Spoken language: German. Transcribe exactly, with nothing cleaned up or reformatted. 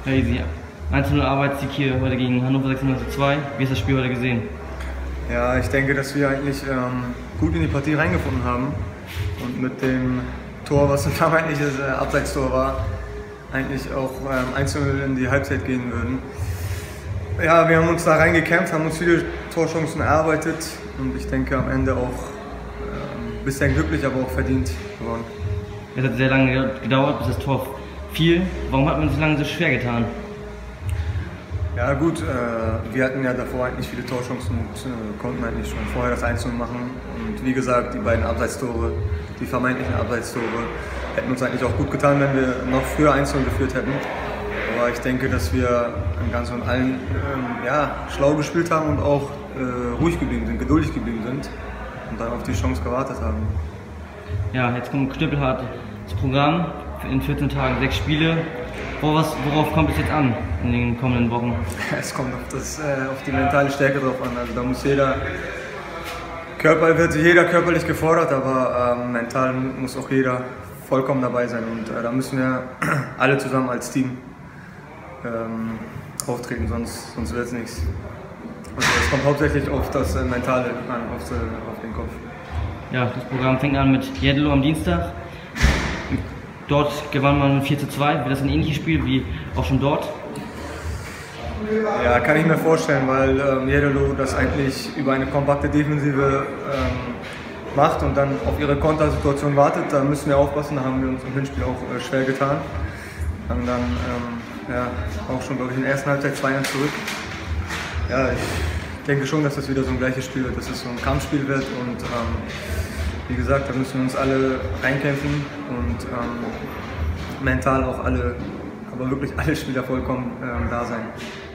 Crazy. eins zu null Arbeitssieg hier heute gegen Hannover sechsundneunzig zu zwei. Wie hast du das Spiel heute gesehen? Ja, ich denke, dass wir eigentlich ähm, gut in die Partie reingefunden haben und mit dem Tor, was ein vermeintliches äh, Abseitstor war, eigentlich auch ähm, eins zu null in die Halbzeit gehen würden. Ja, wir haben uns da reingekämpft, haben uns viele Torchancen erarbeitet und ich denke am Ende auch ähm, ein bisschen glücklich, aber auch verdient gewonnen. Es hat sehr lange gedauert, bis das Tor fiel. Warum hat man sich so lange so schwer getan? Ja gut, äh, wir hatten ja davor eigentlich viele Torchancen und äh, konnten eigentlich schon vorher das eins zu null machen. Und wie gesagt, die beiden Abseitstore, die vermeintlichen Abseitstore, hätten uns eigentlich auch gut getan, wenn wir noch früher eins zu null geführt hätten. Aber ich denke, dass wir im Ganzen und allen ähm, ja, schlau gespielt haben und auch äh, ruhig geblieben sind, geduldig geblieben sind und dann auf die Chance gewartet haben. Ja, jetzt kommt knüppelhart das Programm. In vierzehn Tagen sechs Spiele. Worauf, worauf kommt es jetzt an in den kommenden Wochen? Es kommt auf, das, äh, auf die mentale Stärke drauf an. Also da muss jeder, Körper, wird jeder körperlich gefordert, aber ähm, mental muss auch jeder vollkommen dabei sein. Und äh, da müssen wir alle zusammen als Team ähm, auftreten, sonst, sonst wird es nichts. Also es kommt hauptsächlich auf das äh, Mentale an, auf, auf den Kopf. Ja, das Programm fängt an mit Jedelo am Dienstag. Dort gewann man vier zu zwei. Wird das ein ähnliches Spiel wie auch schon dort? Ja, kann ich mir vorstellen, weil ähm, Jedelo das eigentlich über eine kompakte Defensive ähm, macht und dann auf ihre Kontersituation wartet. Da müssen wir aufpassen, da haben wir uns im Hinspiel auch äh, schwer getan. Haben dann ähm, ja, auch schon, glaube ich, in der ersten Halbzeit zwei eins zurück. Ja, ich denke schon, dass das wieder so ein gleiches Spiel wird, dass es so ein Kampfspiel wird und ähm, wie gesagt, da müssen wir uns alle reinkämpfen und ähm, mental auch alle, aber wirklich alle Spieler vollkommen ähm, da sein.